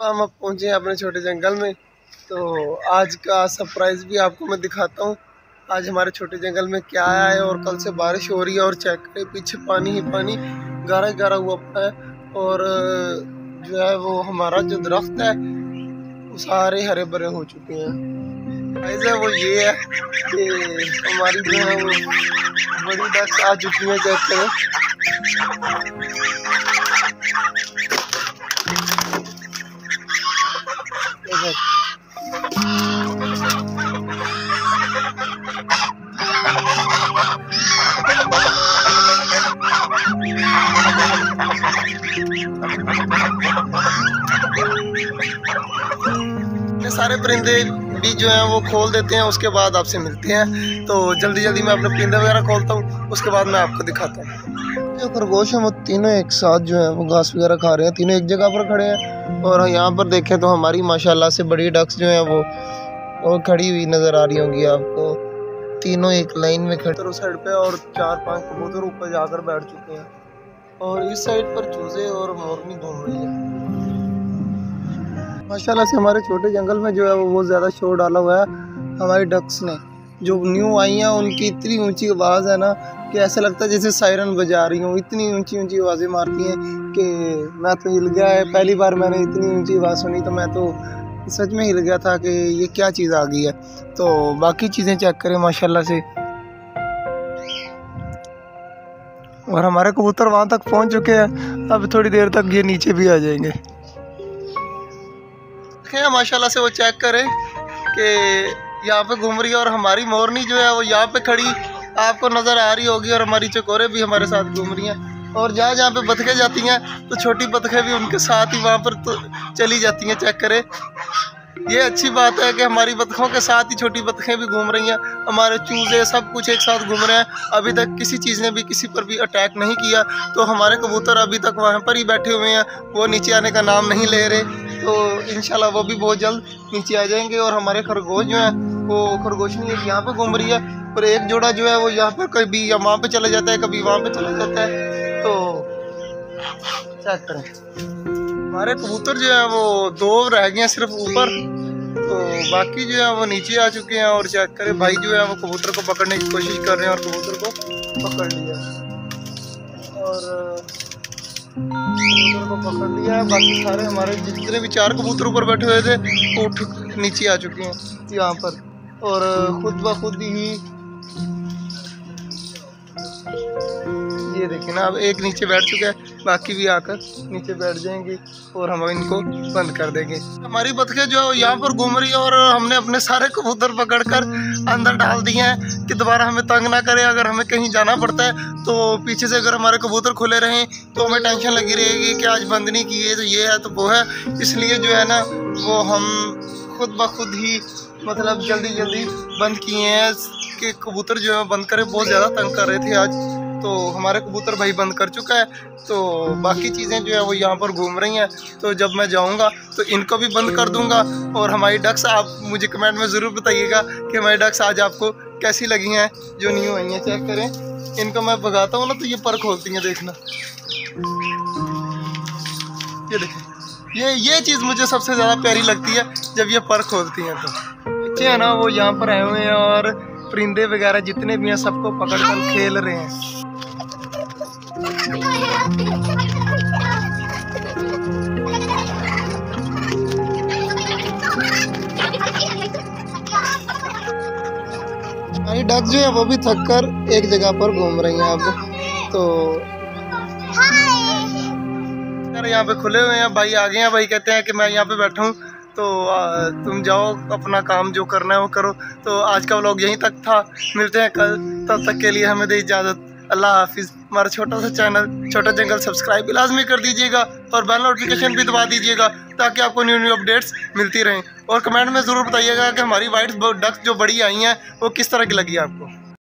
हम अब पहुँचे हैं अपने छोटे जंगल में। तो आज का सरप्राइज़ भी आपको मैं दिखाता हूँ। आज हमारे छोटे जंगल में क्या आया है। और कल से बारिश हो रही है और चेक करें पीछे पानी ही पानी गारा गारा हुआ है। और जो है वो हमारा जो दरख्त है वो सारे हरे भरे हो चुके हैं। ऐसा वो ये है कि हमारी जो है वो बड़ी डक्स आ चुकी है। चेक करें सारे परिंदे भी जो हैं वो खोल देते हैं। उसके बाद आपसे मिलते हैं। तो जल्दी जल्दी मैं अपने परिंदे वगैरह खोलता हूँ, उसके बाद मैं आपको दिखाता हूँ। जो खरगोश हैं वो तीनों एक साथ जो है वो घास वगैरह खा रहे हैं। तीनों एक जगह पर खड़े हैं। और यहाँ पर देखें तो हमारी माशाल्लाह से बड़ी डक्स जो है वो खड़ी हुई नज़र आ रही होंगी आपको। तीनों एक लाइन में खड़े उस साइड पे और 4-5 कबूतर ऊपर जाकर बैठ चुके हैं। और इस साइड पर चूजे और मोरनी घूम रही है। माशाल्लाह से हमारे छोटे जंगल में जो है वो बहुत ज़्यादा शोर डाला हुआ है हमारी डक्स ने। जो न्यू आई हैं उनकी इतनी ऊंची आवाज़ है ना कि ऐसा लगता है जैसे सायरन बजा रही हूँ। इतनी ऊंची ऊंची आवाज़ें मारती हैं कि मैं तो हिल गया है। पहली बार मैंने इतनी ऊंची आवाज़ सुनी तो मैं तो सच में हिल गया था कि ये क्या चीज़ आ गई है। तो बाकी चीज़ें चेक करें माशाल्लाह से। और हमारे कबूतर वहाँ तक पहुँच चुके हैं। अब थोड़ी देर तक ये नीचे भी आ जाएंगे। माशाल्लाह से वो चेक करें कि यहाँ पे घूम रही है। और हमारी मोरनी जो है वो यहाँ पे खड़ी आपको नज़र आ रही होगी। और हमारी चकोरे भी हमारे साथ घूम रही हैं। और जहाँ जहाँ पे बतखें जाती हैं तो छोटी बतखें भी उनके साथ ही वहाँ पर तो चली जाती हैं। चेक करें, ये अच्छी बात है कि हमारी बतखों के साथ ही छोटी बतखें भी घूम रही हैं। हमारे चूजे सब कुछ एक साथ घूम रहे हैं। अभी तक किसी चीज़ ने भी किसी पर भी अटैक नहीं किया। तो हमारे कबूतर अभी तक वहाँ पर ही बैठे हुए हैं, वो नीचे आने का नाम नहीं ले रहे। तो इंशाल्लाह वो भी बहुत जल्द नीचे आ जाएंगे। और हमारे खरगोश जो हैं वो खरगोशनी एक यहाँ पे घूम रही है और एक जोड़ा जो है वो यहाँ पर कभी या वहाँ पे चला जाता है, कभी वहाँ पे चला जाता है। तो चेक करें, हमारे कबूतर जो है वो 2 रह गए हैं सिर्फ ऊपर। तो बाकी जो है वो नीचे आ चुके हैं। और चेक करें भाई जो है वो कबूतर को पकड़ने की कोशिश कर रहे हैं और कबूतर को पकड़ लिया। और कबूतर को पकड़ लिया है। बाकी सारे हमारे जितने भी 4 कबूतर ऊपर बैठे हुए थे वो उठ नीचे आ चुके हैं यहाँ पर। और खुद ब खुद ही ये देखिए ना, अब एक नीचे बैठ चुका है, बाकी भी आकर नीचे बैठ जाएंगे और हम इनको बंद कर देंगे। हमारी बतखें जो है यहाँ पर घूम रही है और हमने अपने सारे कबूतर पकड़कर अंदर डाल दिए हैं कि दोबारा हमें तंग ना करें। अगर हमें कहीं जाना पड़ता है तो पीछे से अगर हमारे कबूतर खुले रहें तो हमें टेंशन लगी रहेगी कि आज बंद नहीं किए, तो ये है तो वो है। इसलिए जो है ना वो हम खुद ब खुद ही मतलब जल्दी जल्दी बंद किए हैं कि कबूतर जो है बंद करें, बहुत ज़्यादा तंग कर रहे थे आज। तो हमारे कबूतर भाई बंद कर चुका है। तो बाकी चीज़ें जो है वो यहाँ पर घूम रही हैं। तो जब मैं जाऊँगा तो इनको भी बंद कर दूँगा। और हमारी डक्स आप मुझे कमेंट में ज़रूर बताइएगा कि हमारी डक्स आज आपको कैसी लगी हैं जो न्यू आई हैं। चेक करें, इनको मैं भगाता हूँ ना तो ये पर खोलती हैं, देखना ये देखें। ये चीज़ मुझे सबसे ज़्यादा प्यारी लगती है जब ये पर खोलती हैं। तो बच्चे हैं ना वो यहाँ पर आए हुए हैं और परिंदे वगैरह जितने भी हैं सबको पकड़ कर खेल रहे हैं। हमारी डक जो है वो भी थक कर एक जगह पर घूम रही हैं अब। तो यहाँ पे खुले हुए हैं, भाई आ गए हैं। भाई कहते हैं कि मैं यहाँ पे बैठा हूँ तो तुम जाओ अपना काम जो करना है वो करो। तो आज का व्लॉग यहीं तक था, मिलते हैं कल। तब तक के लिए हमें दे इजाज़त, अल्लाह हाफिज़। हमारा छोटा सा चैनल छोटा जंगल सब्सक्राइब भी लाजमी कर दीजिएगा और बेल नोटिफिकेशन भी दबा दीजिएगा ताकि आपको न्यू न्यू अपडेट्स मिलती रहें। और कमेंट में ज़रूर बताइएगा कि हमारी वाइट डक्स जो बड़ी आई हैं वो किस तरह की लगी आपको।